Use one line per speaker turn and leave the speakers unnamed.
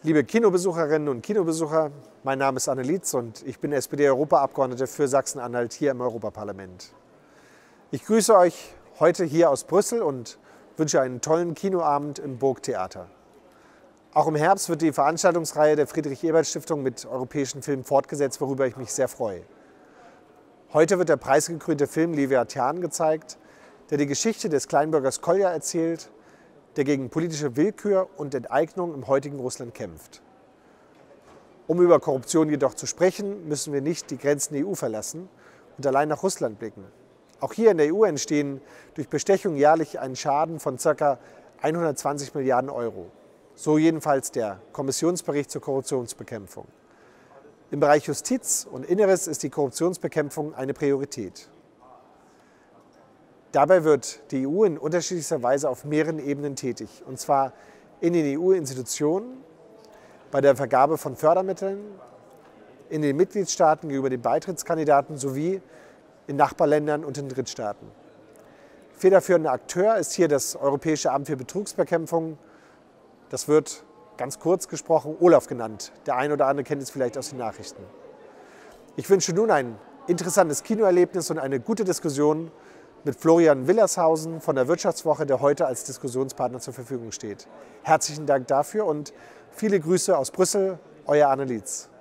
Liebe Kinobesucherinnen und Kinobesucher, mein Name ist Anne Lietz und ich bin SPD-Europaabgeordnete für Sachsen-Anhalt hier im Europaparlament. Ich grüße euch heute hier aus Brüssel und wünsche einen tollen Kinoabend im Burgtheater. Auch im Herbst wird die Veranstaltungsreihe der Friedrich-Ebert-Stiftung mit europäischen Filmen fortgesetzt, worüber ich mich sehr freue. Heute wird der preisgekrönte Film Leviathan gezeigt, der die Geschichte des Kleinbürgers Kolja erzählt, der gegen politische Willkür und Enteignung im heutigen Russland kämpft. Um über Korruption jedoch zu sprechen, müssen wir nicht die Grenzen der EU verlassen und allein nach Russland blicken. Auch hier in der EU entstehen durch Bestechung jährlich einen Schaden von ca. 120 Milliarden Euro. So jedenfalls der Kommissionsbericht zur Korruptionsbekämpfung. Im Bereich Justiz und Inneres ist die Korruptionsbekämpfung eine Priorität. Dabei wird die EU in unterschiedlichster Weise auf mehreren Ebenen tätig, und zwar in den EU-Institutionen, bei der Vergabe von Fördermitteln, in den Mitgliedstaaten gegenüber den Beitrittskandidaten sowie in Nachbarländern und in Drittstaaten. Federführender Akteur ist hier das Europäische Amt für Betrugsbekämpfung. Das wird ganz kurz gesprochen OLAF genannt. Der eine oder andere kennt es vielleicht aus den Nachrichten. Ich wünsche nun ein interessantes Kinoerlebnis und eine gute Diskussion mit Florian Willershausen von der Wirtschaftswoche, der heute als Diskussionspartner zur Verfügung steht. Herzlichen Dank dafür und viele Grüße aus Brüssel, euer Anne Lietz.